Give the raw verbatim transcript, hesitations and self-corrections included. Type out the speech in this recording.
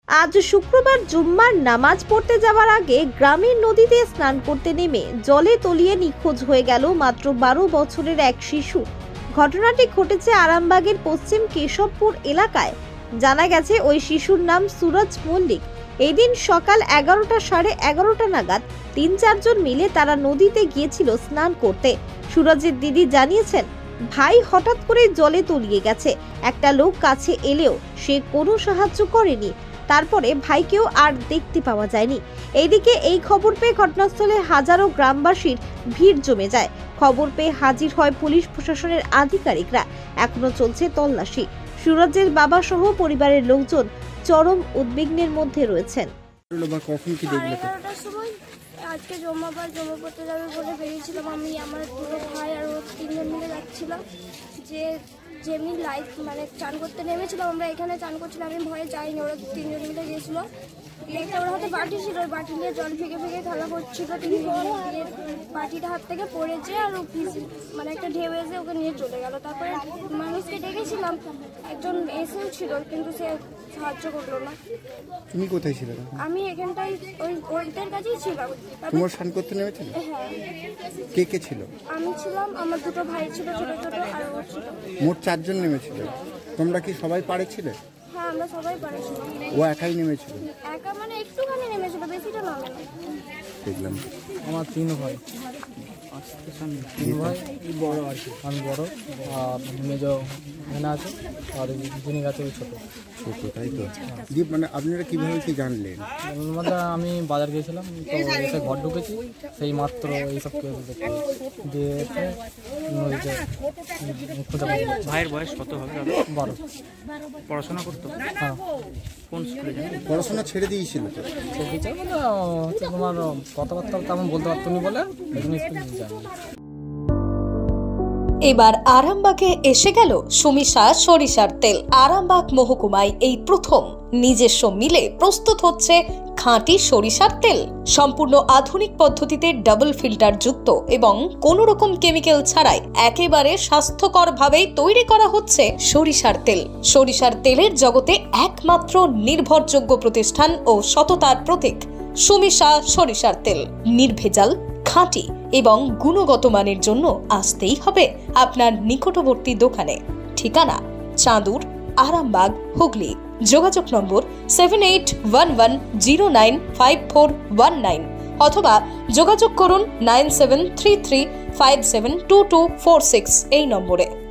আজ শুক্রবার জুম্মার নামাজ পড়তে যাওয়ার আগে গ্রামের নদীতে স্নান করতে নেমে জলে তলিয়ে নিখোঁজ হয়ে গেল মাত্র বারো বছরের এক শিশু। ঘটনাটি ঘটেছে আরামবাগের পশ্চিম কেশবপুর এলাকায়। জানা গেছে ওই শিশুর নাম সুরজ মল্লিক। এই দিন সকাল এগারোটা সাড়ে এগারোটা নাগাদ তিন চারজন মিলে তারা নদীতে গিয়েছিল স্নান করতে। সুরজের দিদি জানিয়েছেন, ভাই হঠাৎ করে জলে তলিয়ে গেছে। একটা লোক কাছে এলেও সে কোনো সাহায্য করেনি। তারপরে ভাইকেও আর দেখতে পাওয়া যায়নি। এইদিকে এই খবর পেয়ে ঘটনাস্থলে হাজারো গ্রামবাসীর ভিড় জমে যায়। খবর পেয়ে হাজির হয় পুলিশ প্রশাসনের আধিকারিকরা। এখনো চলছে তল্লাশি। সুরজের বাবা সহ পরিবারের লোকজন চরম উদ্বিগ্নের মধ্যে রয়েছেন। আজকে জমাবার জমা পড়তে যাবে বলে বেরিয়েছিলাম আমি, আমার দুটো ভাই আর ও তিনজন মিলে যাচ্ছিলাম। যে যেমনি লাইফ মানে চান করতে নেমেছিলাম, আমরা এখানে চান করছিলাম, আমি ভয়ে যাইনি, ওরা তিনজন মিলে গিয়েছিলো। একটা ওর হাতে বাটি ছিল, ওই বাটি নিয়ে জল ফেঁকে ফেঁকে খেলা করছিল। তিনজন দিয়ে বাটিটা হাত থেকে পড়েছে আর ও মানে একটা ঢেউ এসে ওকে নিয়ে চলে গেল। তারপরে মানুষকে ডেকেছিলাম, একজন এসেও ছিল কিন্তু সে সাহায্য করলো না। তুমি কোথায় ছিলে? আমি এখানটাই ওই ওইটার কাছেই ছিলাম। তোমার স্নান করতে নেমেছিলে? হ্যাঁ। কে কে ছিল? আমি ছিলাম, আমার দুটো ভাই ছিল ছোট ছোট, আর ও ছিল। মোট চারজন নেমেছিল। তোমরা কি সবাই পারেছিলে? হ্যাঁ, আমরা সবাই পারেছিলাম। ও একাই নেমেছিল? একা মানে একটুখানি নেমেছিল, বেশিটা নামে না। দেখলাম। আমার তিন ভাই তিন ভাই বড় আর কি, আমি বড় আর মেজ এখানে আছে আর যিনি গাছে ওই ছোটো ছোটো। তাই তো? মানে আপনারা কীভাবে কি জানলেন? মধ্যে আমি বাজার গিয়েছিলাম, তো এসে ঘর ঢুকেছি, সেই মাত্র এইসব কেউ দেখতে দিয়ে নদীতে খোঁজা। ভাইয়ের বয়স কত হবে? বারো। পড়াশোনা করতো? হ্যাঁ। কোন স্কুলে? পড়াশোনা ছেড়ে দিয়েছিল তো? ছেড়ে মানে হচ্ছে তোমার কথাবার্তা তেমন বলতে পারতো না বলে স্কুল যায়নি। এবার আরামবাগে এসে গেল সুমিশা সরিষার তেল। আরামবাগ মহকুমায় এই প্রথম নিজস্ব মিলে প্রস্তুত হচ্ছে খাঁটি সরিষার তেল। সম্পূর্ণ আধুনিক পদ্ধতিতে ডাবল ফিল্টার যুক্ত এবং কোন রকম কেমিক্যাল ছাড়াই একেবারে স্বাস্থ্যকর ভাবে তৈরি করা হচ্ছে সরিষার তেল। সরিষার তেলের জগতে একমাত্র নির্ভরযোগ্য প্রতিষ্ঠান ও সততার প্রতীক সুমিশা সরিষার তেল। নির্ভেজাল, খাঁটি এবং গুণগত মানের জন্য আসতেই হবে আপনার নিকটবর্তী দোকানে। ঠিকানা চাঁদুর, আরামবাগ, হুগলি। যোগাযোগ নম্বর seven eight one one zero nine five four one nine অথবা যোগাযোগ করুন nine seven three three five seven two two four six এই নম্বরে।